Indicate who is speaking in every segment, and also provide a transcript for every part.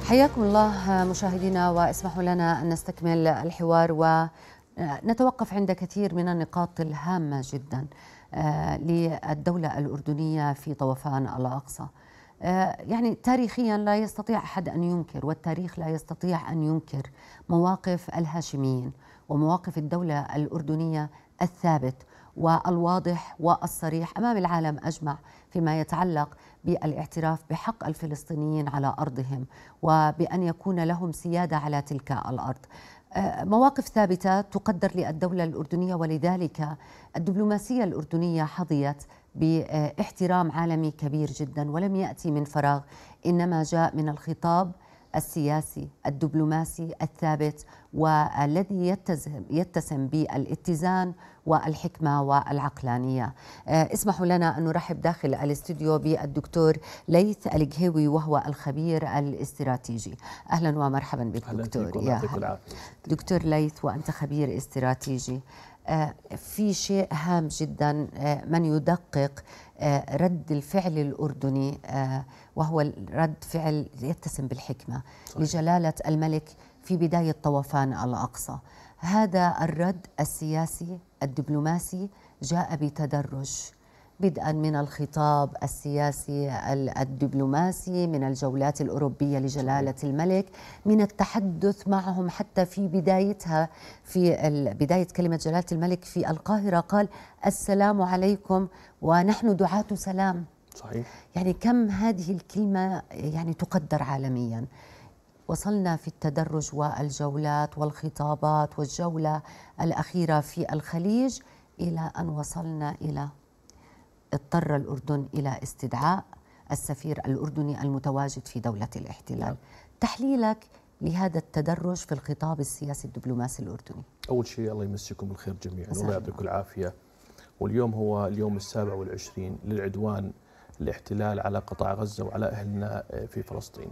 Speaker 1: حياكم الله مشاهدينا، واسمحوا لنا أن نستكمل الحوار ونتوقف عند كثير من النقاط الهامة جدا للدولة الأردنية في طوفان الأقصى. يعني تاريخيا لا يستطيع أحد أن ينكر، والتاريخ لا يستطيع أن ينكر مواقف الهاشميين ومواقف الدولة الأردنية الثابت والواضح والصريح أمام العالم أجمع فيما يتعلق بالاعتراف بحق الفلسطينيين على أرضهم وبأن يكون لهم سيادة على تلك الأرض. مواقف ثابتة تقدر للدولة الأردنية، ولذلك الدبلوماسية الأردنية حظيت باحترام عالمي كبير جدا، ولم يأتي من فراغ، إنما جاء من الخطاب السياسي الدبلوماسي الثابت والذي يتسم بالاتزان والحكمة والعقلانية. اسمحوا لنا أن نرحب داخل الاستوديو بالدكتور ليث القهيوي، وهو الخبير الاستراتيجي. أهلا ومرحبا بك دكتور.
Speaker 2: يا
Speaker 1: دكتور ليث، وأنت خبير استراتيجي. في شيء هام جدا من يدقق رد الفعل الأردني، وهو رد فعل يتسم بالحكمة. صحيح. لجلالة الملك في بداية طوفان الأقصى. هذا الرد السياسي الدبلوماسي جاء بتدرج، بدءا من الخطاب السياسي الدبلوماسي، من الجولات الأوروبية لجلالة الملك، من التحدث معهم حتى في بدايتها، في بداية كلمة جلالة الملك في القاهرة قال السلام عليكم ونحن دعاة سلام.
Speaker 2: صحيح.
Speaker 1: يعني كم هذه الكلمة يعني تقدر عالميا. وصلنا في التدرج والجولات والخطابات والجولة الأخيرة في الخليج إلى أن وصلنا إلى اضطر الأردن إلى استدعاء السفير الأردني المتواجد في دولة الاحتلال. نعم. تحليلك لهذا التدرج في الخطاب السياسي الدبلوماسي الأردني.
Speaker 2: أول شيء الله يمسكم بالخير جميعا والله يعطيكم العافية. واليوم هو اليوم 27 للعدوان الاحتلال على قطاع غزة وعلى أهلنا في فلسطين.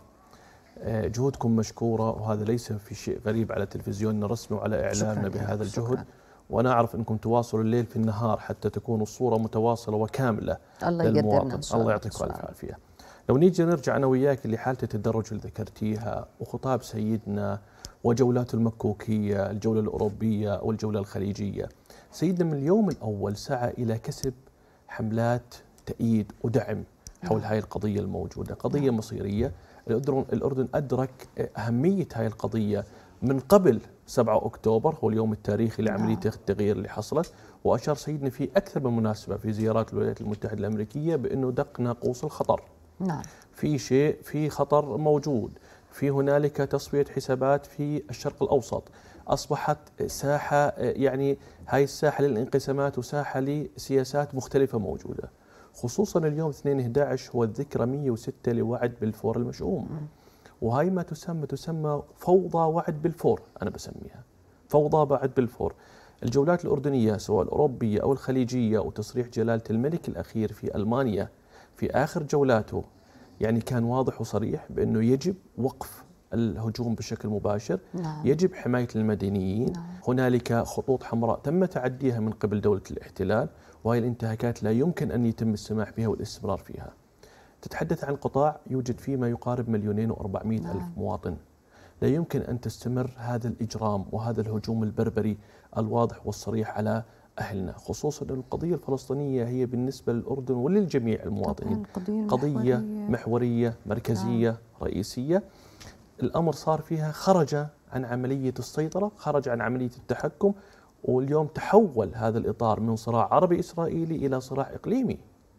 Speaker 2: جهودكم مشكورة، وهذا ليس في شيء غريب على تلفزيوننا الرسمي وعلى إعلامنا بهذا الجهد. شكرا. وأنا أعرف أنكم تواصلوا الليل في النهار حتى تكون الصورة متواصلة وكاملة للمواطن. الله يعطيكم الف عافية. لو نيجي نرجع أنا وياك لحالة التدرج اللي ذكرتيها وخطاب سيدنا وجولات المكوكية، الجولة الأوروبية والجولة الخليجية، سيدنا من اليوم الأول سعى إلى كسب حملات تأييد ودعم حول هاي القضية الموجودة، قضية مصيرية. الأردن أدرك أهمية هاي القضية من قبل 7 أكتوبر، هو اليوم التاريخي لعملية التغيير اللي حصلت. وأشار سيدنا في أكثر من مناسبة في زيارات الولايات المتحدة الأمريكية بأنه دق ناقوس الخطر.
Speaker 1: نعم.
Speaker 2: في خطر موجود، في هنالك تصفية حسابات في الشرق الأوسط، أصبحت ساحة، يعني هاي الساحة للانقسامات وساحة لسياسات مختلفة موجودة. خصوصا اليوم 2/11 هو الذكرى 106 لوعد بلفور المشؤوم. وهي ما تسمى فوضى وعد بلفور، أنا بسميها فوضى وعد بلفور. الجولات الأردنية سواء الأوروبية أو الخليجية وتصريح جلالة الملك الأخير في ألمانيا في آخر جولاته يعني كان واضح وصريح بأنه يجب وقف الهجوم بشكل مباشر.
Speaker 1: نعم.
Speaker 2: يجب حماية المدنيين.
Speaker 1: نعم.
Speaker 2: هنالك خطوط حمراء تم تعديها من قبل دولة الاحتلال، وهي الانتهاكات لا يمكن أن يتم السماح بها والاستمرار فيها. تتحدث عن قطاع يوجد فيه ما يقارب 2,400,000 مواطن. لا يمكن أن تستمر هذا الإجرام وهذا الهجوم البربري الواضح والصريح على أهلنا، خصوصا أن القضية الفلسطينية هي بالنسبة للأردن وللجميع المواطنين قضية محورية مركزية رئيسية. الأمر صار فيها خرج عن عملية السيطرة، خرج عن عملية التحكم، واليوم تحول هذا الإطار من صراع عربي إسرائيلي إلى صراع إقليمي.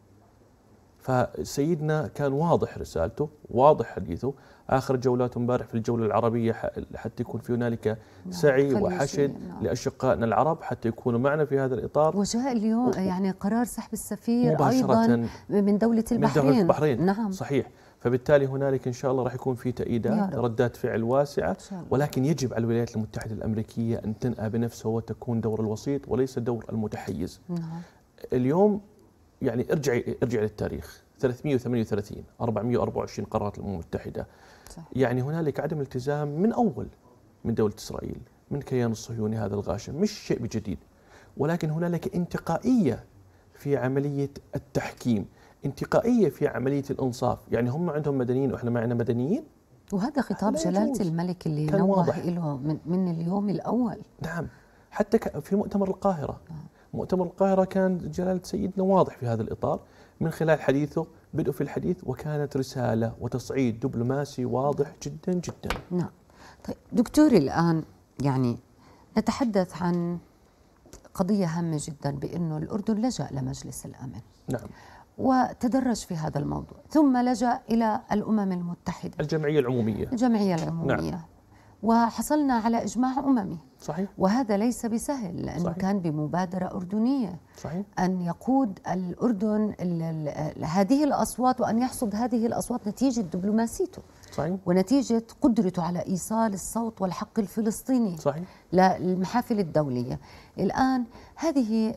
Speaker 2: فسيدنا كان واضح رسالته، واضح حديثه. آخر جولاته امبارح في الجولة العربية حتى يكون في هنالك سعي وحشد لأشقائنا العرب حتى يكونوا معنا في هذا الإطار.
Speaker 1: وجاء اليوم يعني قرار سحب السفير أيضا من دولة البحرين.
Speaker 2: من دولة البحرين.
Speaker 1: نعم.
Speaker 2: صحيح. فبالتالي هنالك إن شاء الله راح يكون في تأييدات، ردات فعل واسعة، ولكن يجب على الولايات المتحدة الأمريكية أن تنأى بنفسها وتكون دور الوسيط وليس دور المتحيز.
Speaker 1: نعم.
Speaker 2: اليوم يعني ارجع للتاريخ 338 424 قرارات الأمم المتحدة.
Speaker 1: صح.
Speaker 2: يعني هنالك عدم التزام من أول من دولة إسرائيل، من كيان الصهيوني هذا الغاشم، مش شيء بجديد، ولكن هنالك انتقائية في عملية التحكيم، انتقائية في عملية الإنصاف. يعني هم عندهم مدنيين وإحنا معنا مدنيين،
Speaker 1: وهذا خطاب جلالة الملك اللي نوه له من اليوم الأول.
Speaker 2: نعم، حتى في مؤتمر القاهرة. مؤتمر القاهرة كان جلالة سيدنا واضح في هذا الإطار من خلال حديثه، بدء في الحديث وكانت رسالة وتصعيد دبلوماسي واضح جدا جدا.
Speaker 1: نعم. طيب دكتوري، الآن يعني نتحدث عن قضية هامة جدا، بأنه الأردن لجأ لمجلس الأمن.
Speaker 2: نعم.
Speaker 1: وتدرج في هذا الموضوع، ثم لجأ إلى الأمم المتحدة،
Speaker 2: الجمعية العمومية.
Speaker 1: نعم. وحصلنا على إجماع أممي.
Speaker 2: صحيح.
Speaker 1: وهذا ليس بسهل، لأنه
Speaker 2: صحيح.
Speaker 1: كان بمبادرة أردنية.
Speaker 2: صحيح.
Speaker 1: أن يقود الأردن هذه الأصوات، وأن يحصد هذه الأصوات نتيجة دبلوماسيته.
Speaker 2: صحيح.
Speaker 1: ونتيجة قدرته على إيصال الصوت والحق الفلسطيني.
Speaker 2: صحيح.
Speaker 1: للمحافل الدولية. الآن هذه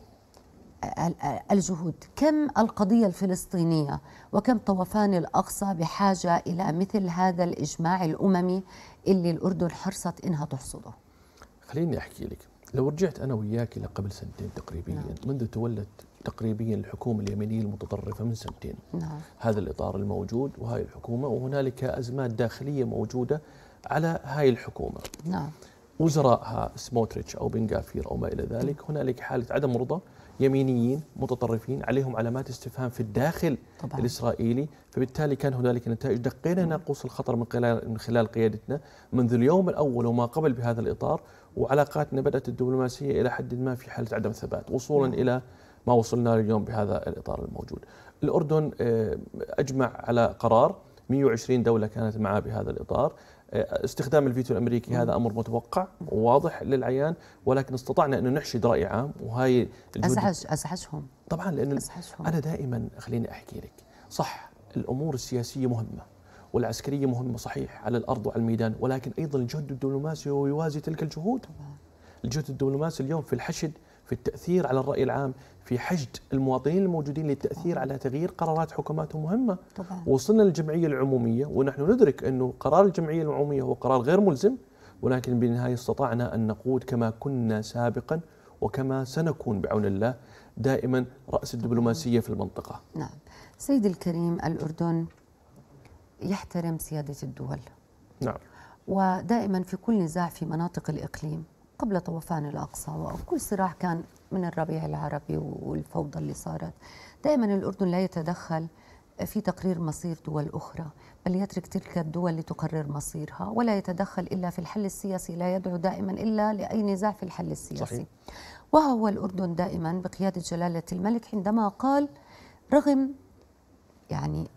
Speaker 1: الجهود، كم القضية الفلسطينية وكم طوفان الأقصى بحاجة إلى مثل هذا الإجماع الأممي اللي الأردن حرصت إنها تحصده؟
Speaker 2: خليني أحكي لك، لو رجعت أنا وياك لقبل سنتين تقريبا، منذ تولت تقريبا الحكومة اليمينية المتطرفة من سنتين. هذا الإطار الموجود وهاي الحكومة، وهنالك أزمات داخلية موجودة على هاي الحكومة. وزرائها سموتريتش أو بن غافير أو ما إلى ذلك، هنالك حالة عدم رضا، يمينيين متطرفين عليهم علامات استفهام في الداخل طبعا. الإسرائيلي، فبالتالي كان هنالك نتائج. دقينا ناقوس الخطر من خلال قيادتنا منذ اليوم الأول وما قبل بهذا الإطار، وعلاقاتنا بدأت الدبلوماسية إلى حد ما في حالة عدم ثبات، وصولا إلى ما وصلنا اليوم بهذا الإطار الموجود. الأردن أجمع على قرار، 120 دولة كانت معه بهذا الإطار. استخدام الفيتو الأمريكي هذا أمر متوقع وواضح للعيان، ولكن استطعنا أن نحشد رأي عام. وهي
Speaker 1: أزعجهم
Speaker 2: طبعا، لأن أنا دائما خليني أحكي لك، صح الأمور السياسية مهمة والعسكرية مهمة صحيح على الأرض وعلى الميدان، ولكن أيضا الجهد الدبلوماسي هو يوازي تلك الجهود. الجهد الدبلوماسي اليوم في الحشد، في التأثير على الرأي العام، في حشد المواطنين الموجودين للتأثير على تغيير قرارات حكوماتهم مهمة. وصلنا للجمعية العمومية ونحن ندرك أنه قرار الجمعية العمومية هو قرار غير ملزم، ولكن بالنهاية استطعنا أن نقود كما كنا سابقا وكما سنكون بعون الله دائما رأس الدبلوماسية في المنطقة.
Speaker 1: نعم. سيدي الكريم، الأردن يحترم سيادة الدول.
Speaker 2: نعم.
Speaker 1: ودائما في كل نزاع في مناطق الإقليم قبل طوفان الأقصى وكل صراع كان من الربيع العربي والفوضى اللي صارت، دائما الأردن لا يتدخل في تقرير مصير دول أخرى، بل يترك تلك الدول لتقرر مصيرها، ولا يتدخل إلا في الحل السياسي، لا يدعو دائما إلا لأي نزاع في الحل السياسي. صحيح. وهو الأردن دائما بقيادة جلالة الملك عندما قال، رغم يعني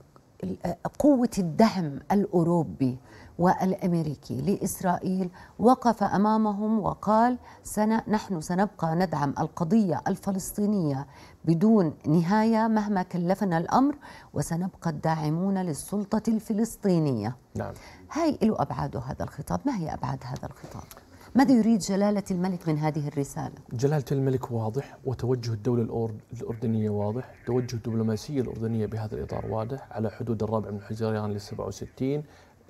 Speaker 1: قوة الدعم الأوروبي والأمريكي لإسرائيل، وقف أمامهم وقال نحن سنبقى ندعم القضية الفلسطينية بدون نهاية مهما كلفنا الأمر، وسنبقى الداعمون للسلطة الفلسطينية.
Speaker 2: نعم.
Speaker 1: هاي له أبعاده هذا الخطاب، ما هي أبعاد هذا الخطاب؟ ماذا يريد جلالة الملك من هذه الرسالة؟
Speaker 2: جلالة الملك واضح، وتوجه الدولة الأردنية واضح، توجه الدبلوماسية الأردنية بهذا الإطار واضح، على حدود الرابع من حزيران ل67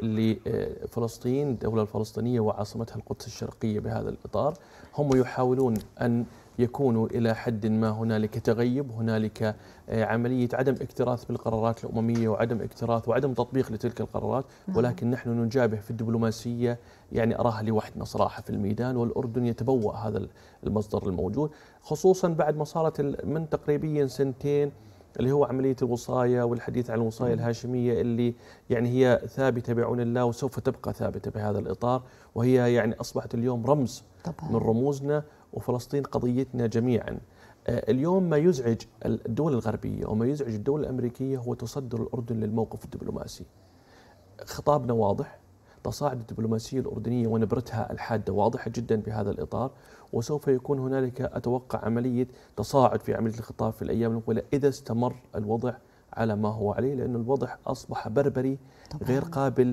Speaker 2: لفلسطين، الدولة الفلسطينية وعاصمتها القدس الشرقية بهذا الإطار. هم يحاولون أن يكونوا إلى حد ما هنالك تغيب، هنالك عملية عدم اكتراث بالقرارات الأممية وعدم اكتراث وعدم تطبيق لتلك القرارات، ولكن نحن نجابه في الدبلوماسية، يعني أراها لوحدنا صراحة في الميدان، والأردن يتبوأ هذا المصدر الموجود، خصوصا بعد ما صارت من تقريبا سنتين اللي هو عملية الوصاية والحديث عن الوصاية الهاشمية اللي يعني هي ثابتة بعون الله وسوف تبقى ثابتة بهذا الإطار، وهي يعني أصبحت اليوم رمز طبعا من رموزنا، وفلسطين قضيتنا جميعا. اليوم ما يزعج الدول الغربية وما يزعج الدول الأمريكية هو تصدر الأردن للموقف الدبلوماسي. خطابنا واضح، تصاعد الدبلوماسية الأردنية ونبرتها الحادة واضحة جدا بهذا الإطار، وسوف يكون هنالك أتوقع عملية تصاعد في عملية الخطاب في الأيام المقبلة إذا استمر الوضع على ما هو عليه، لأن الوضع أصبح بربري غير قابل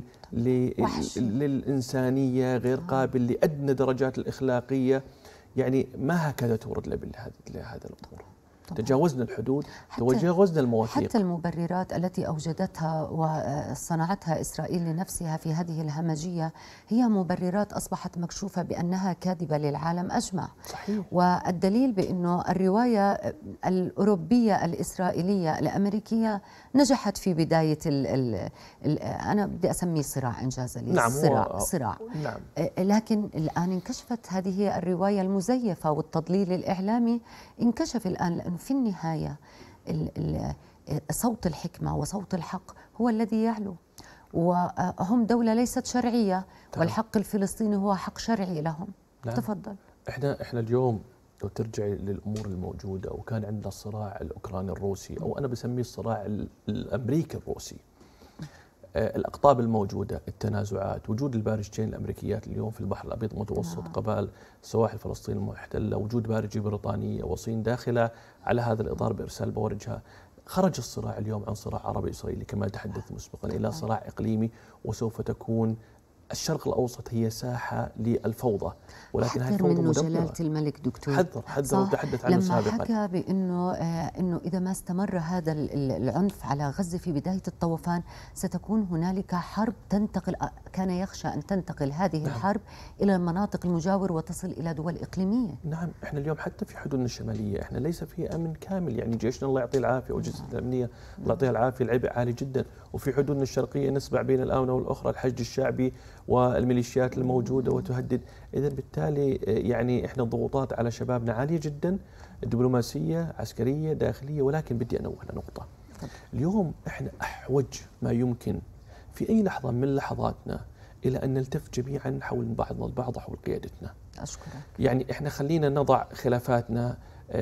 Speaker 2: للإنسانية، غير قابل لأدنى درجات الإخلاقية، يعني ما هكذا تورد لهذا الأمور. تجاوزنا الحدود، تجاوزنا المواثيق.
Speaker 1: حتى المبررات التي أوجدتها وصنعتها إسرائيل لنفسها في هذه الهمجية هي مبررات أصبحت مكشوفة بأنها كاذبة للعالم أجمع.
Speaker 2: صحيح.
Speaker 1: والدليل بأنه الرواية الأوروبية الإسرائيلية الأمريكية نجحت في بداية أنا بدي أسميه صراع إنجاز لي.
Speaker 2: نعم،
Speaker 1: صراع.
Speaker 2: نعم.
Speaker 1: لكن الآن انكشفت هذه الرواية المزيفة والتضليل الإعلامي، انكشف الآن، لأنه في النهاية صوت الحكمة وصوت الحق هو الذي يعلو، وهم دولة ليست شرعية. والحق الفلسطيني هو حق شرعي لهم. نعم. تفضل.
Speaker 2: احنا اليوم لو ترجع للامور الموجوده، وكان عندنا الصراع الاوكراني الروسي، او انا بسميه الصراع الامريكي الروسي. الاقطاب الموجوده، التنازعات، وجود البارجتين الامريكيات اليوم في البحر الابيض المتوسط قبال سواحل فلسطين المحتله، وجود بارجه بريطانيه وصين داخله على هذا الاطار بارسال بوارجها، خرج الصراع اليوم عن صراع عربي اسرائيلي كما تحدث مسبقا الى صراع اقليمي، وسوف تكون الشرق الأوسط هي ساحة للفوضى، ولكن هذه الفوضى
Speaker 1: مدمرة. جلالة الملك دكتور
Speaker 2: حذر وتحدث عنه سابقا،
Speaker 1: لما حكى بأنه إذا ما استمر هذا العنف على غزة في بداية الطوفان ستكون هنالك حرب تنتقل، كان يخشى أن تنتقل هذه الحرب إلى المناطق المجاورة وتصل إلى دول إقليمية.
Speaker 2: نعم، احنا اليوم حتى في حدودنا الشمالية احنا ليس في أمن كامل، يعني جيشنا الله يعطيه العافية وجهازنا الأمنية الله يعطيه العافية العبء عالي جدا، وفي حدودنا الشرقية نسبع بين الآونة والأخرى الحشد الشعبي والميليشيات الموجودة وتهدد. إذن بالتالي يعني إحنا الضغوطات على شبابنا عالية جدا، دبلوماسية عسكرية داخلية. ولكن بدي أنوه على نقطة، اليوم إحنا أحوج ما يمكن في أي لحظة من لحظاتنا إلى أن نلتف جميعا حول بعضنا البعض حول قيادتنا.
Speaker 1: أشكرك.
Speaker 2: يعني إحنا خلينا نضع خلافاتنا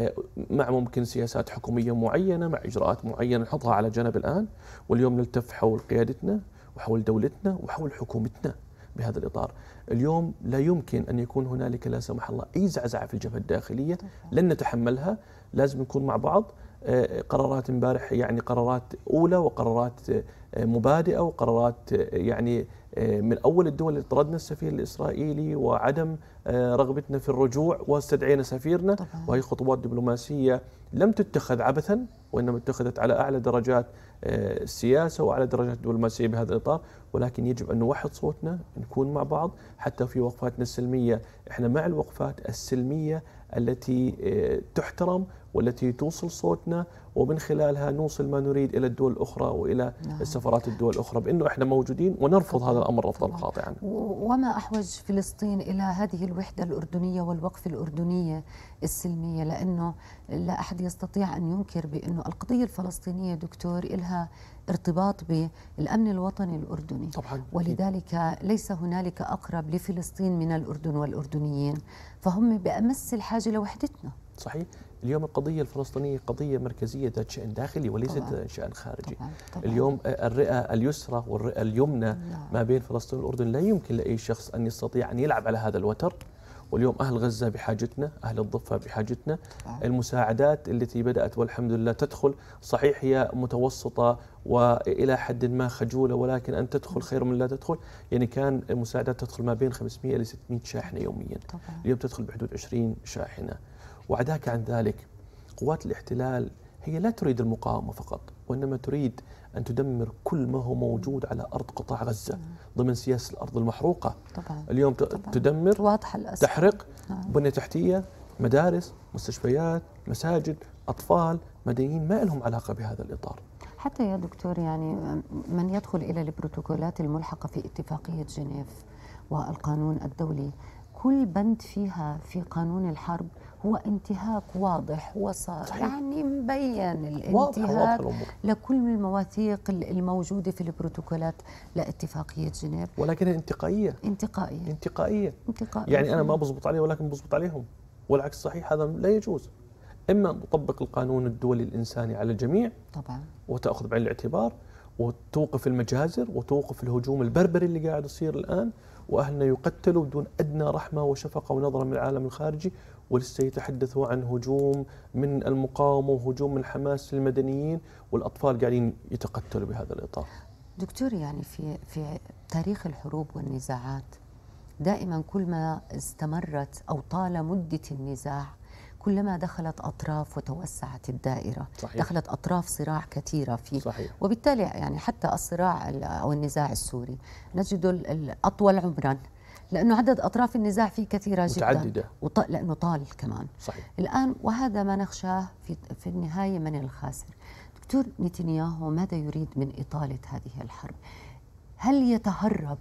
Speaker 2: مع ممكن سياسات حكومية معينة، مع إجراءات معينة نحطها على جنب الآن، واليوم نلتف حول قيادتنا وحول دولتنا وحول حكومتنا بهذا الإطار. اليوم لا يمكن أن يكون هنالك لا سمح الله أي زعزعة في الجبهة الداخلية، لن نتحملها، لازم نكون مع بعض. قرارات امبارح يعني قرارات أولى وقرارات مبادئة وقرارات يعني من أول الدول اللي طردنا السفير الإسرائيلي وعدم رغبتنا في الرجوع واستدعينا سفيرنا، وهي خطوات دبلوماسية لم تتخذ عبثا، وإنما اتخذت على أعلى درجات السياسة وعلى درجات الدبلوماسية بهذا الإطار. ولكن يجب أن نوحد صوتنا، نكون مع بعض حتى في وقفاتنا السلمية. إحنا مع الوقفات السلمية التي تحترم والتي توصل صوتنا، ومن خلالها نوصل ما نريد إلى الدول الأخرى وإلى السفارات الدول الأخرى بأنه إحنا موجودين ونرفض هذا الأمر رفضا قاطعا.
Speaker 1: وما أحوج فلسطين إلى هذه الوحدة الأردنية والوقف الأردنية السلمية، لأنه لا أحد يستطيع أن ينكر بأنه القضية الفلسطينية دكتور إلها ارتباط بالأمن الوطني الأردني
Speaker 2: طبعا،
Speaker 1: ولذلك ليس هنالك أقرب لفلسطين من الأردن والأردنيين، فهم بأمس الحاجة لوحدتنا.
Speaker 2: صحيح. اليوم القضية الفلسطينية قضية مركزية ذات شأن داخلي وليست شأن خارجي. طبعاً. اليوم الرئة اليسرى والرئة اليمنى ما بين فلسطين والأردن لا يمكن لأي شخص أن يستطيع أن يلعب على هذا الوتر. واليوم أهل غزة بحاجتنا، أهل الضفة بحاجتنا. المساعدات التي بدأت والحمد لله تدخل، صحيح هي متوسطة وإلى حد ما خجولة، ولكن أن تدخل خير من لا تدخل. يعني كان المساعدات تدخل ما بين 500 إلى 600 شاحنة يوميا. اليوم تدخل بحدود 20 شاحنة. وعداك عن ذلك قوات الاحتلال هي لا تريد المقاومة فقط، وإنما تريد أن تدمر كل ما هو موجود على أرض قطاع غزة ضمن سياسة الأرض المحروقة. اليوم تدمر، تحرق بنية تحتية، مدارس، مستشفيات، مساجد، أطفال، مدنيين ما لهم علاقة بهذا الإطار.
Speaker 1: حتى يا دكتور يعني من يدخل إلى البروتوكولات الملحقة في اتفاقية جنيف والقانون الدولي، كل بند فيها في قانون الحرب هو انتهاك واضح وصار، يعني مبين الانتهاك لكل المواثيق الموجودة في البروتوكولات لاتفاقية جنيف،
Speaker 2: ولكن انتقائية. يعني أنا ما بضبط عليه ولكن بضبط عليهم، والعكس صحيح، هذا لا يجوز. إما أن تطبق القانون الدولي الإنساني على الجميع طبعا، وتأخذ بعين الاعتبار وتوقف المجازر وتوقف الهجوم البربري اللي قاعد يصير الآن، وأهلنا يقتلوا بدون أدنى رحمة وشفقة ونظرة من العالم الخارجي، ولسه يتحدثوا عن هجوم من المقاومة وهجوم من حماس للمدنيين، والأطفال قاعدين يتقتلوا بهذا الإطار.
Speaker 1: دكتور يعني في تاريخ الحروب والنزاعات دائما كل ما استمرت أو طال مدة النزاع كلما دخلت أطراف وتوسعت الدائرة.
Speaker 2: صحيح.
Speaker 1: دخلت أطراف صراع كثيرة فيه.
Speaker 2: صحيح.
Speaker 1: وبالتالي يعني حتى الصراع أو النزاع السوري نجد الأطول عمرا، لأنه عدد أطراف النزاع فيه كثيرة
Speaker 2: متعددة.
Speaker 1: جدا، لأنه طال كمان.
Speaker 2: صحيح.
Speaker 1: الآن وهذا ما نخشاه في النهاية من الخاسر. دكتور نتنياهو ماذا يريد من إطالة هذه الحرب؟ هل يتهرب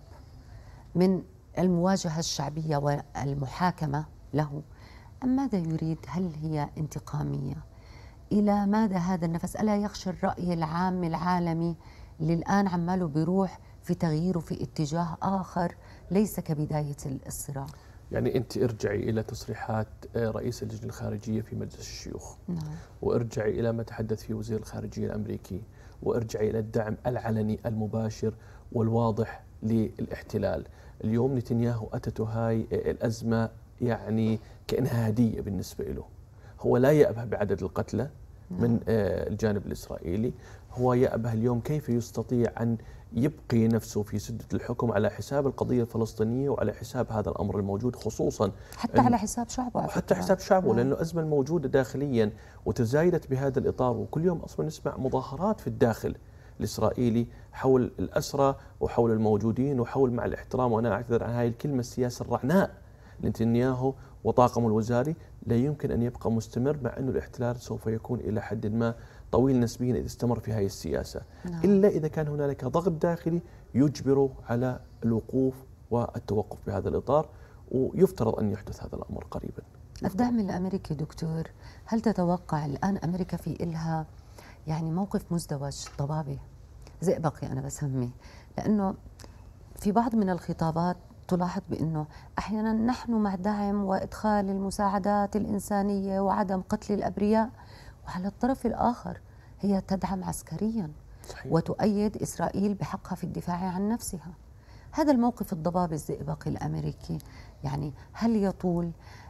Speaker 1: من المواجهة الشعبية والمحاكمة له، أم ماذا يريد؟ هل هي انتقامية؟ إلى ماذا هذا النفس؟ ألا يخشى الرأي العام العالمي اللي الآن عماله بيروح في تغييره في اتجاه آخر ليس كبداية الصراع؟
Speaker 2: يعني أنت ارجعي إلى تصريحات رئيس اللجنة الخارجية في مجلس الشيوخ.
Speaker 1: نعم.
Speaker 2: وارجعي إلى ما تحدث فيه وزير الخارجية الأمريكي، وارجعي إلى الدعم العلني المباشر والواضح للاحتلال. اليوم نتنياهو أتته هاي الأزمة يعني كأنها هدية بالنسبة له. هو لا يأبه بعدد القتلى من الجانب الإسرائيلي، هو يأبه اليوم كيف يستطيع أن يبقي نفسه في سدة الحكم على حساب القضية الفلسطينية وعلى حساب هذا الأمر الموجود، خصوصا
Speaker 1: حتى على حساب شعبه.
Speaker 2: حتى حساب شعبه، لأنه الأزمة الموجودة داخليا وتزايدت بهذا الإطار، وكل يوم أصلا نسمع مظاهرات في الداخل الإسرائيلي حول الأسرى وحول الموجودين وحول، مع الاحترام وأنا أعتذر عن هذه الكلمة، السياسة الرعناء نتنياهو وطاقمه الوزاري لا يمكن أن يبقى مستمر، مع أن الاحتلال سوف يكون إلى حد ما طويل نسبيا إذا استمر في هذه السياسة. إلا إذا كان هنالك ضغط داخلي يجبره على الوقوف والتوقف بهذا الإطار، ويفترض أن يحدث هذا الأمر قريبا.
Speaker 1: الدعم الأمريكي دكتور، هل تتوقع الآن أمريكا في إلها يعني موقف مزدوج ضبابي زئبقي أنا بسميه؟ لأنه في بعض من الخطابات تلاحظ بأنه أحيانا نحن مع دعم وإدخال المساعدات الإنسانية وعدم قتل الأبرياء، وعلى الطرف الآخر هي تدعم عسكريا. صحيح. وتؤيد إسرائيل بحقها في الدفاع عن نفسها. هذا الموقف الضبابي الزئبقي الأمريكي يعني هل يطول؟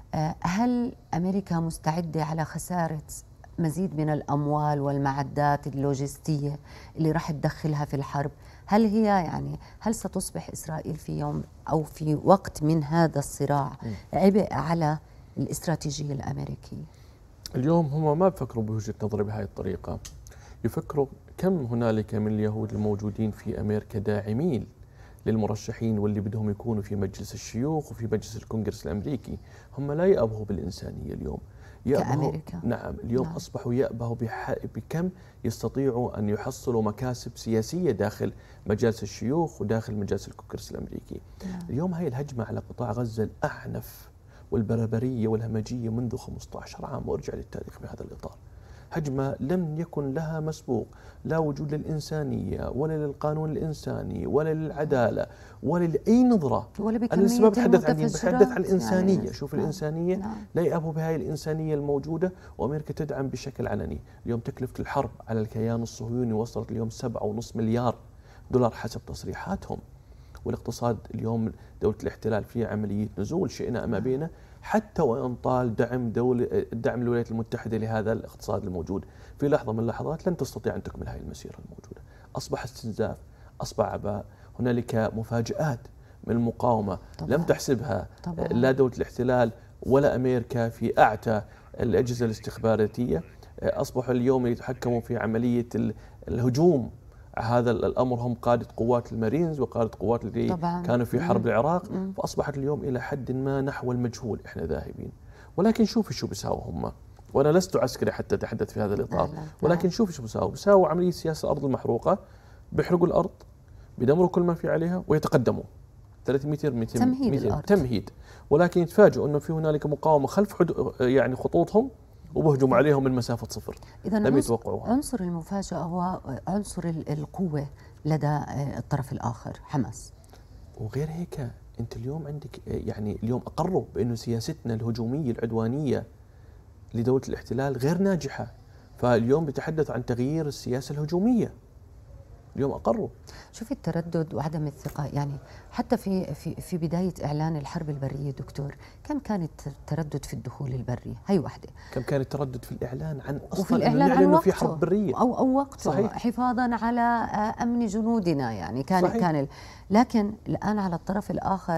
Speaker 1: هل أمريكا مستعدة على خسارة مزيد من الأموال والمعدات اللوجستية اللي راح تدخلها في الحرب؟ هل هي يعني هل ستصبح إسرائيل في يوم أو في وقت من هذا الصراع عبء على الاستراتيجية الأمريكية؟
Speaker 2: اليوم هم ما بفكروا بوجهة نظري بهذه الطريقة، يفكروا كم هنالك من اليهود الموجودين في أمريكا داعمين للمرشحين واللي بدهم يكونوا في مجلس الشيوخ وفي مجلس الكونغرس الأمريكي. هم لا يأبهوا بالإنسانية اليوم،
Speaker 1: كأمريكا.
Speaker 2: نعم اليوم نعم. أصبحوا يأبهوا بكم يستطيعوا أن يحصلوا مكاسب سياسية داخل مجالس الشيوخ وداخل مجلس الكونغرس الأمريكي. نعم. اليوم هاي الهجمة على قطاع غزة الأعنف والبربرية والهمجية منذ 15 عام، وارجع للتاريخ بهذا الإطار، هجمة لم يكن لها مسبوق، لا وجود للإنسانية ولا للقانون الإنساني ولا للعدالة ولا لأي نظرة.
Speaker 1: أنا
Speaker 2: لسه بتحدث عن الإنسانية
Speaker 1: يعني
Speaker 2: شوف الإنسانية لا يأبوا بهاي الإنسانية الموجودة، وأمريكا تدعم بشكل علني. اليوم تكلفة الحرب على الكيان الصهيوني وصلت اليوم 7.5 مليار دولار حسب تصريحاتهم، والاقتصاد اليوم دولة الاحتلال فيها عملية نزول شئنا أم أبينا، حتى وإن طال دعم الولايات المتحدة لهذا الاقتصاد الموجود، في لحظة من اللحظات لن تستطيع أن تكمل هذه المسيرة الموجودة. أصبح استنزاف، أصبح عباء، هنالك مفاجآت من المقاومة لم تحسبها لا دولة الاحتلال ولا أمريكا في أعتى الأجهزة الاستخباراتية. أصبحوا اليوم يتحكموا في عملية الهجوم. هذا الأمر هم قادة قوات المارينز وقادة قوات اللي كانوا في حرب العراق، فأصبحت اليوم إلى حد ما نحو المجهول إحنا ذاهبين. ولكن شوفي شو بيساووا هم، وأنا لست عسكري حتى أتحدث في هذا الإطار، ولكن شوفي شو بيساووا عملية سياسة الأرض المحروقة، بيحرقوا الأرض، بيدمروا كل ما في عليها ويتقدموا 300 تمهيد، ولكن يتفاجئوا أنه في هنالك مقاومة خلف يعني خطوطهم وبهجموا عليهم من مسافة صفر.
Speaker 1: لم يتوقعوها. عنصر المفاجأة هو عنصر القوة لدى الطرف الآخر حماس.
Speaker 2: وغير هيك أنت اليوم عندك يعني اليوم أقروا بأنه سياستنا الهجومية العدوانية لدولة الاحتلال غير ناجحة، فاليوم بيتحدث عن تغيير السياسة الهجومية. اليوم أقروا.
Speaker 1: شوف التردد وعدم الثقة، يعني حتى في بداية إعلان الحرب البرية دكتور كان التردد في الدخول البري، هي واحدة.
Speaker 2: كان التردد في الإعلان عن
Speaker 1: وفي الإعلان عن وقته
Speaker 2: في حرب برية
Speaker 1: أو وقته. صحيح. حفاظا على أمن جنودنا، يعني كان لكن الآن على الطرف الآخر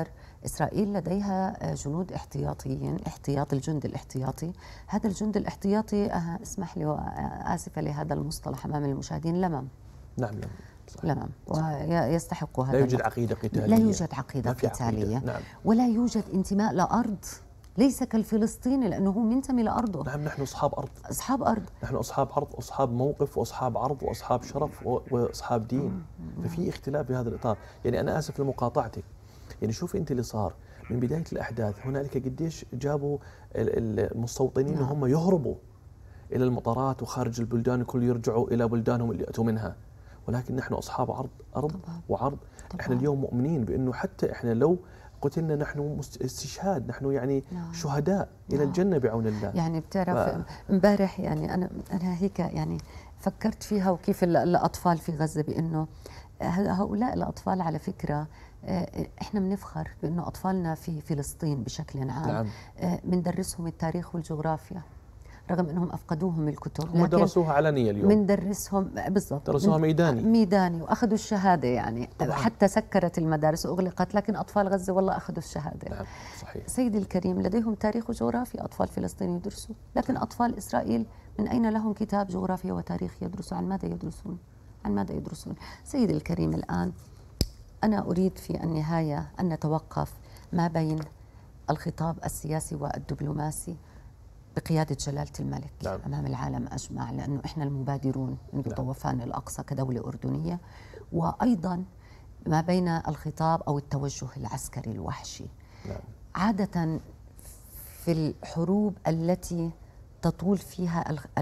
Speaker 1: إسرائيل لديها جنود احتياطيين، احتياط الجند الاحتياطي. هذا الجند الاحتياطي اسمح لي وآسفة لهذا المصطلح أمام المشاهدين، لمم.
Speaker 2: نعم
Speaker 1: لمم، ويستحق هذا.
Speaker 2: لا يوجد عقيدة قتالية،
Speaker 1: لا يوجد عقيدة قتالية.
Speaker 2: نعم.
Speaker 1: ولا يوجد انتماء لأرض، ليس كالفلسطيني لأنه هو منتمي لأرضه.
Speaker 2: نعم، نحن أصحاب أرض،
Speaker 1: أصحاب أرض،
Speaker 2: نحن أصحاب أرض وأصحاب موقف وأصحاب عرض وأصحاب شرف وأصحاب دين. ففي اختلاف بهذا الإطار. يعني أنا آسف لمقاطعتك، يعني شوفي أنت اللي صار من بداية الأحداث، هنالك قديش جابوا المستوطنين وهم يهربوا إلى المطارات وخارج البلدان، وكل يرجعوا إلى بلدانهم اللي أتوا منها. ولكن نحن أصحاب أرض طبعا. وعرض طبعا. إحنا اليوم مؤمنين بأنه حتى إحنا لو قتلنا نحن استشهاد، نحن يعني شهداء إلى الجنة بعون الله.
Speaker 1: يعني بتعرف امبارح يعني أنا هيك يعني فكرت فيها، وكيف الأطفال في غزة، بأنه هؤلاء الأطفال على فكرة احنا بنفخر بأنه أطفالنا في فلسطين بشكل عام.
Speaker 2: نعم.
Speaker 1: بندرسهم التاريخ والجغرافيا رغم انهم افقدوهم الكتب،
Speaker 2: هم درسوها علنيه اليوم،
Speaker 1: بندرسهم بالضبط،
Speaker 2: درسوها ميداني
Speaker 1: واخذوا الشهاده يعني
Speaker 2: طبعا.
Speaker 1: حتى سكرت المدارس واغلقت، لكن اطفال غزه والله اخذوا الشهاده.
Speaker 2: نعم صحيح.
Speaker 1: سيدي الكريم، لديهم تاريخ وجغرافيا اطفال فلسطين يدرسوا، لكن اطفال اسرائيل من اين لهم كتاب جغرافيا وتاريخ يدرسوا؟ عن ماذا يدرسون؟ عن ماذا يدرسون؟ سيدي الكريم، الان انا اريد في النهايه ان نتوقف ما بين الخطاب السياسي والدبلوماسي بقيادة جلالة الملك.
Speaker 2: نعم.
Speaker 1: أمام العالم أجمع، لأنه إحنا المبادرون منذ طوفان الأقصى كدولة أردنية، وأيضا ما بين الخطاب أو التوجه العسكري الوحشي.
Speaker 2: نعم.
Speaker 1: عادة في الحروب التي تطول فيها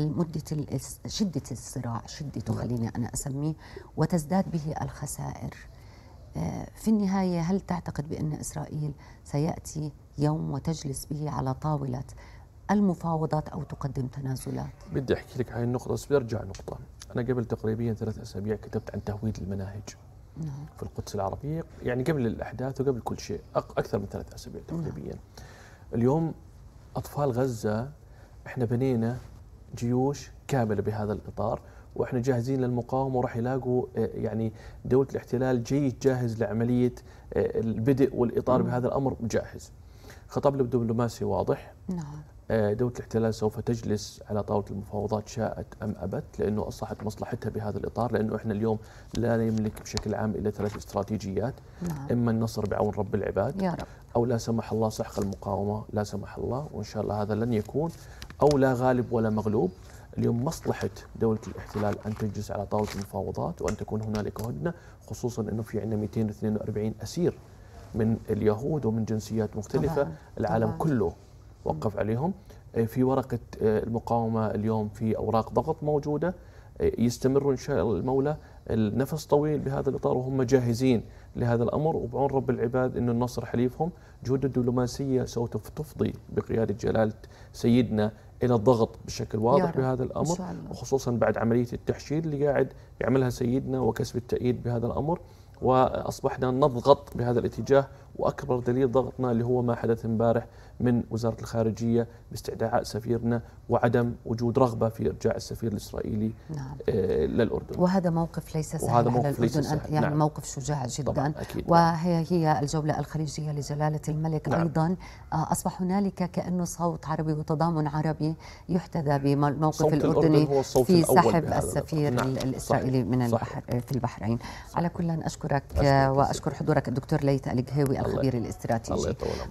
Speaker 1: شدة الصراع، شدته خليني أنا أسميه، وتزداد به الخسائر، في النهاية هل تعتقد بأن إسرائيل سيأتي يوم وتجلس به على طاولة المفاوضات أو تقدم تنازلات؟
Speaker 2: بدي أحكي لك هاي النقطة، بس بدي أرجع نقطة. أنا قبل تقريبا 3 أسابيع كتبت عن تهويد المناهج في القدس العربية، يعني قبل الأحداث وقبل كل شيء، أكثر من 3 أسابيع تقريبا. اليوم أطفال غزة إحنا بنينا جيوش كاملة بهذا الإطار، وإحنا جاهزين للمقاومة، وراح يلاقوا يعني دولة الاحتلال جاهز لعملية البدء والإطار بهذا الأمر جاهز. خطاب الدبلوماسي واضح.
Speaker 1: نعم.
Speaker 2: دولة الاحتلال سوف تجلس على طاولة المفاوضات شاءت أم أبت، لأنه أصلحت مصلحتها بهذا الإطار، لأنه إحنا اليوم لا نملك بشكل عام إلا 3 استراتيجيات.
Speaker 1: نعم.
Speaker 2: إما النصر بعون رب العباد،
Speaker 1: يا رب،
Speaker 2: أو لا سمح الله سحق المقاومة، لا سمح الله، وإن شاء الله هذا لن يكون، أو لا غالب ولا مغلوب. اليوم مصلحة دولة الاحتلال أن تجلس على طاولة المفاوضات، وأن تكون هنالك هدنة، خصوصا أنه في عندنا 242 أسير من اليهود ومن جنسيات مختلفة.
Speaker 1: طبعاً.
Speaker 2: العالم
Speaker 1: طبعاً.
Speaker 2: كله وقف عليهم. في ورقة المقاومة اليوم في أوراق ضغط موجودة، يستمروا إن شاء الله المولى النفس طويل بهذا الإطار، وهم جاهزين لهذا الأمر، وبعون رب العباد أن النصر حليفهم. جهود الدبلوماسية سوف تفضي بقيادة جلالة سيدنا إلى الضغط بشكل واضح بهذا الأمر، وخصوصا بعد عملية التحشيد اللي قاعد يعملها سيدنا وكسب التأييد بهذا الأمر. وأصبحنا نضغط بهذا الاتجاه، وأكبر دليل ضغطنا اللي هو ما حدث امبارح من وزارة الخارجية باستدعاء سفيرنا وعدم وجود رغبة في إرجاع السفير الإسرائيلي
Speaker 1: نعم.
Speaker 2: للأردن.
Speaker 1: وهذا موقف ليس سهل على الأردن، يعني
Speaker 2: نعم.
Speaker 1: موقف شجاع جدا.
Speaker 2: أكيد.
Speaker 1: وهي الجولة الخليجية لجلالة الملك.
Speaker 2: نعم.
Speaker 1: أيضا أصبح هنالك كأنه صوت عربي وتضامن عربي يحتذى بالموقف الأردني في سحب السفير
Speaker 2: نعم.
Speaker 1: الإسرائيلي من في البحرين. صحيح. على كل أشكرك وأشكر حضورك الدكتور ليث القهيوي الخبير الاستراتيجي.